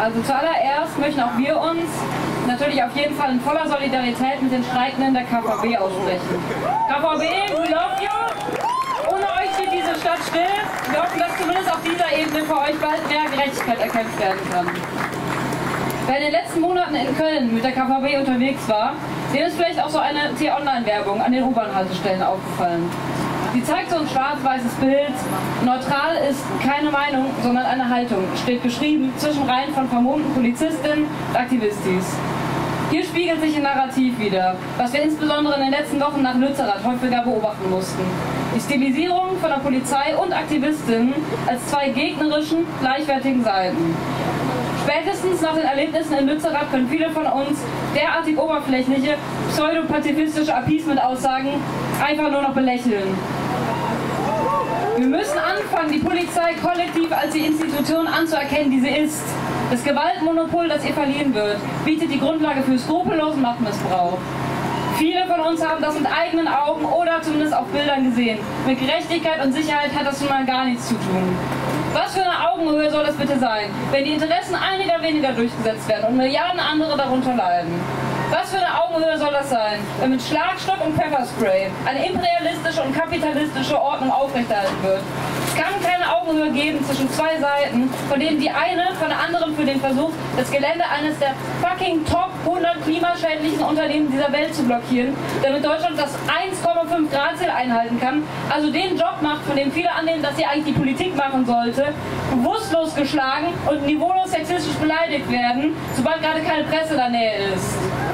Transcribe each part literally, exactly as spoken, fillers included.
Also zuallererst möchten auch wir uns natürlich auf jeden Fall in voller Solidarität mit den Streikenden der K V B aussprechen. K V B, we love you! Ohne euch steht diese Stadt still. Wir hoffen, dass zumindest auf dieser Ebene für euch bald mehr Gerechtigkeit erkämpft werden kann. Wer in den letzten Monaten in Köln mit der K V B unterwegs war, dem ist vielleicht auch so eine T-Online-Werbung an den U-Bahn-Haltestellen aufgefallen. Sie zeigt so ein schwarz-weißes Bild. Neutral ist keine Meinung, sondern eine Haltung. Steht geschrieben zwischen Reihen von vermummten Polizistinnen und Aktivistis. Hier spiegelt sich ein Narrativ wider, was wir insbesondere in den letzten Wochen nach Lützerath häufiger beobachten mussten. Die Stilisierung von der Polizei und Aktivistinnen als zwei gegnerischen, gleichwertigen Seiten. Spätestens nach den Erlebnissen in Lützerath können viele von uns derartig oberflächliche, pseudopazifistische Appeasement-Aussagen einfach nur noch belächeln. Wir müssen anfangen, die Polizei kollektiv als die Institution anzuerkennen, die sie ist. Das Gewaltmonopol, das ihr verliehen wird, bietet die Grundlage für skrupellosen Machtmissbrauch. Viele von uns haben das mit eigenen Augen oder zumindest auf Bildern gesehen. Mit Gerechtigkeit und Sicherheit hat das schon mal gar nichts zu tun. Was für eine Augenhöhe soll das bitte sein, wenn die Interessen einiger weniger durchgesetzt werden und Milliarden andere darunter leiden? Was für eine Augenhöhe soll das sein, wenn mit Schlagstock und Pfefferspray eine imperialistische und kapitalistische Ordnung aufrechterhalten wird? Es kann keine Augenhöhe geben zwischen zwei Seiten, von denen die eine von der anderen für den Versuch, das Gelände eines der fucking Top hundert klimaschädlichen Unternehmen dieser Welt zu blockieren, damit Deutschland das eins Komma fünf Grad Ziel einhalten kann, also den Job macht, von dem viele annehmen, dass sie eigentlich die Politik machen sollte, bewusstlos geschlagen und niveaulos sexistisch beleidigt werden, sobald gerade keine Presse in der Nähe ist.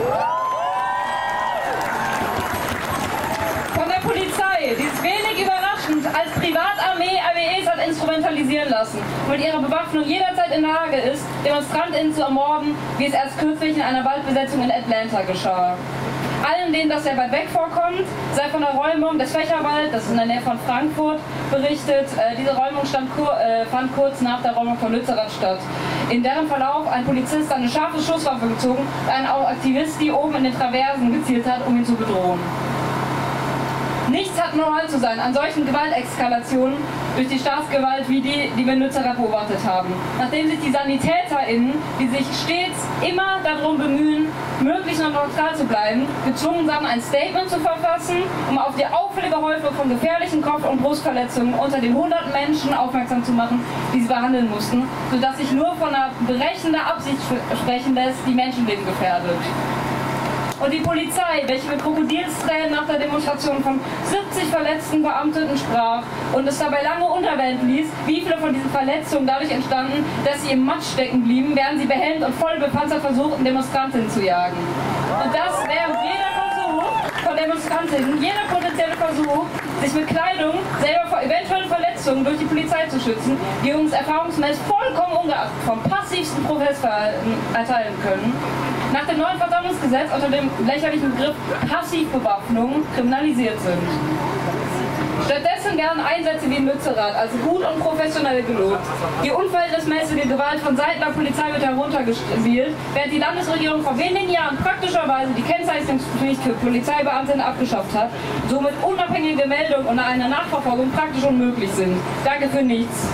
Von der Polizei, die es wenig überraschend als Privatarmee R W Es hat instrumentalisieren lassen und mit ihrer Bewaffnung jederzeit in der Lage ist, DemonstrantInnen zu ermorden, wie es erst kürzlich in einer Waldbesetzung in Atlanta geschah. Allen, denen das sehr weit weg vorkommt, sei von der Räumung des Fächerwald, das ist in der Nähe von Frankfurt, berichtet. Äh, diese Räumung stand, äh, fand kurz nach der Räumung von Lützerath statt, in deren Verlauf ein Polizist eine scharfe Schusswaffe gezogen und einen Aktivist, die oben in den Traversen gezielt hat, um ihn zu bedrohen. Nichts hat normal zu sein an solchen Gewalteskalationen durch die Staatsgewalt wie die, die wir in Lützerath beobachtet haben. Nachdem sich die SanitäterInnen, die sich stets immer darum bemühen, möglichst noch neutral zu bleiben, gezwungen waren, ein Statement zu verfassen, um auf die auffällige Häufung von gefährlichen Kopf- und Brustverletzungen unter den hunderten Menschen aufmerksam zu machen, die sie behandeln mussten, sodass sich nur von einer berechenden Absicht sprechen lässt, die Menschenleben gefährdet. Und die Polizei, welche mit Krokodilstränen nach der Demonstration von siebzig verletzten Beamtinnen sprach und es dabei lange unterwähnt ließ, wie viele von diesen Verletzungen dadurch entstanden, dass sie im Matsch stecken blieben, während sie behelmt und voll bepanzert versuchten, Demonstrantinnen zu jagen. Und das während jeder Versuch von Demonstrantinnen, jeder potenzielle Versuch, sich mit Kleidung selber vor eventuellen Verletzungen durch die Polizei zu schützen, die uns erfahrungsgemäß vollkommen ungeachtet vom passivsten Protestverhalten erteilen können, nach dem neuen Versammlungsgesetz unter dem lächerlichen Begriff Passivbewaffnung kriminalisiert sind. Stattdessen werden Einsätze wie in Lützerath als gut und professionell gelobt. Die unverhältnismäßige Gewalt von Seiten der Polizei wird heruntergespielt, während die Landesregierung vor wenigen Jahren praktischerweise die Kennzeichnungspflicht für Polizeibeamtinnen abgeschafft hat, somit unabhängige Meldung und eine Nachverfolgung praktisch unmöglich sind. Danke für nichts.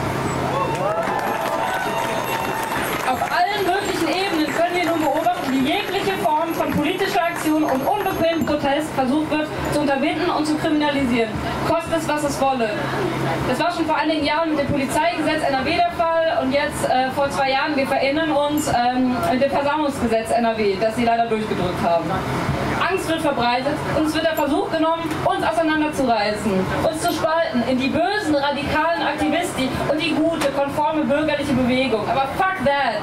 Auf allen möglichen Ebenen können wir nun beobachten, wie jegliche Form von politischer Aktion und unbequemem Protest versucht wird zu unterbinden und zu kriminalisieren. Kostet es, was es wolle. Das war schon vor einigen Jahren mit dem Polizeigesetz N R W der Fall und jetzt äh, vor zwei Jahren, wir erinnern uns, ähm, mit dem Versammlungsgesetz N R W, das sie leider durchgedrückt haben. Angst wird verbreitet und es wird der Versuch genommen, uns auseinanderzureißen, uns zu spalten in die bösen, radikalen Aktivisten und die gute, konforme bürgerliche Bewegung. Aber fuck that!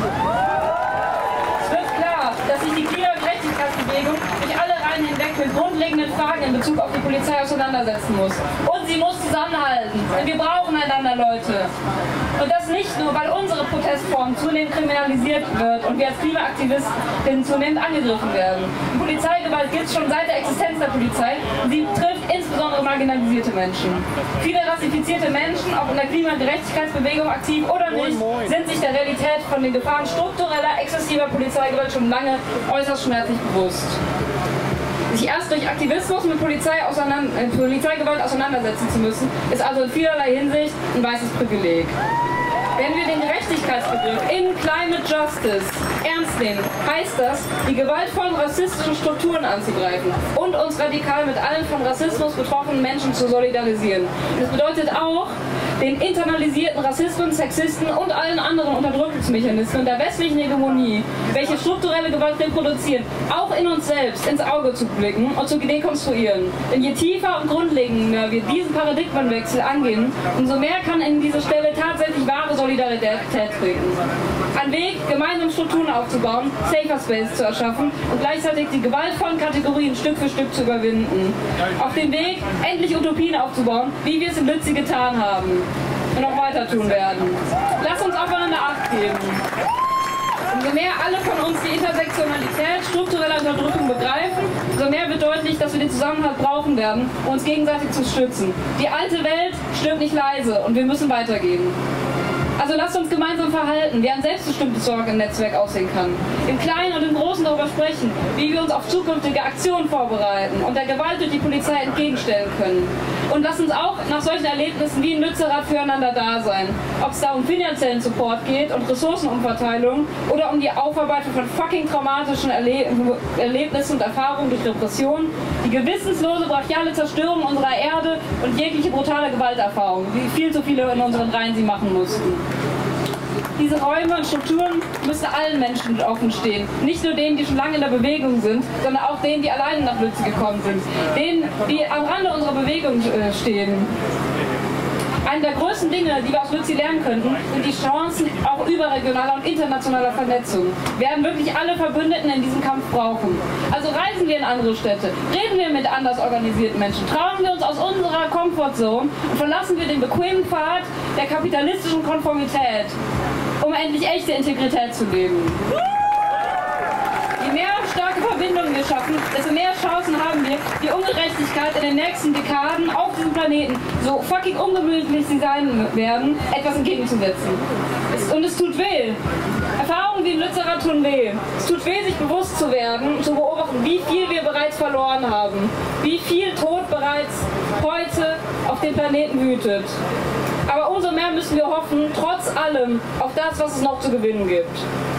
Es wird klar, dass sich die Klimagerechtigkeitsbewegung durch alle Reihen hinweg mit grundlegenden Fragen in Bezug auf die Polizei auseinandersetzen muss. Und sie muss zusammenhalten. Und wir brauchen einander, Leute. Und das nicht nur, weil unsere Protestform zunehmend kriminalisiert wird und wir als Klimaaktivistinnen zunehmend angegriffen werden. Die Polizeigewalt gibt es schon seit der Existenz der Polizei und sie trifft insbesondere marginalisierte Menschen. Viele rassifizierte Menschen, auch in der Klimagerechtigkeitsbewegung aktiv oder nicht, sind sich der Realität von den Gefahren struktureller, exzessiver Polizeigewalt schon lange äußerst schmerzlich bewusst. Sich erst durch Aktivismus mit Polizei auseinander, äh, Polizeigewalt auseinandersetzen zu müssen, ist also in vielerlei Hinsicht ein weißes Privileg. Wenn wir den Gerechtigkeitsbegriff in Climate Justice ernst nehmen, heißt das, die gewaltvollen rassistischen Strukturen anzugreifen und uns radikal mit allen von Rassismus betroffenen Menschen zu solidarisieren. Und das bedeutet auch, den internalisierten Rassismen, Sexisten und allen anderen Unterdrückungsmechanismen der westlichen Hegemonie, welche strukturelle Gewalt reproduzieren, auch in uns selbst ins Auge zu blicken und zu dekonstruieren. Denn je tiefer und grundlegender wir diesen Paradigmenwechsel angehen, umso mehr kann in diese Stelle tatsächlich wahre Solidarität treten. Ein Weg, gemeinsam Strukturen aufzubauen, Safer Space zu erschaffen und gleichzeitig die gewaltvollen Kategorien Stück für Stück zu überwinden. Auf dem Weg, endlich Utopien aufzubauen, wie wir es in Lützi getan haben und auch weiter tun werden. Lass uns aufeinander Acht geben. Umso mehr alle von uns die Intersektionalität struktureller Unterdrückung begreifen, umso mehr wird deutlich, dass wir den Zusammenhalt brauchen werden, um uns gegenseitig zu stützen. Die alte Welt stirbt nicht leise und wir müssen weitergehen. Also lasst uns gemeinsam verhalten, wie ein selbstbestimmtes Sorgennetzwerk aussehen kann. Im Kleinen und im Großen darüber sprechen, wie wir uns auf zukünftige Aktionen vorbereiten und der Gewalt durch die Polizei entgegenstellen können. Und lasst uns auch nach solchen Erlebnissen wie in Lützerath füreinander da sein. Ob es da um finanziellen Support geht und Ressourcenumverteilung oder um die Aufarbeitung von fucking traumatischen Erleb Erlebnissen und Erfahrungen durch Repression, die gewissenslose, brachiale Zerstörung unserer Erde und jegliche brutale Gewalterfahrung, wie viel zu viele in unseren Reihen sie machen mussten. Diese Räume und Strukturen müssen allen Menschen offen stehen. Nicht nur denen, die schon lange in der Bewegung sind, sondern auch denen, die alleine nach Lützi gekommen sind. Denen, die am Rande unserer Bewegung äh, stehen. Eine der größten Dinge, die wir aus Lützi lernen könnten, sind die Chancen auch überregionaler und internationaler Vernetzung. Wir werden wirklich alle Verbündeten in diesem Kampf brauchen. Also reisen wir in andere Städte, reden wir mit anders organisierten Menschen, trauen wir uns aus unserer Comfortzone und verlassen wir den bequemen Pfad der kapitalistischen Konformität, um endlich echte Integrität zu leben. Je mehr starke Verbindungen wir schaffen, desto mehr Chancen haben wir, die Ungerechtigkeit in den nächsten Dekaden auf diesem Planeten, so fucking ungemütlich sie sein werden, etwas entgegenzusetzen. Es, und es tut weh. Erfahrungen wie in Lützerath tun weh. Es tut weh, sich bewusst zu werden und zu beobachten, wie viel wir bereits verloren haben. Wie viel Tod bereits heute auf dem Planeten wütet. Aber umso mehr müssen wir hoffen, trotz allem, auf das, was es noch zu gewinnen gibt.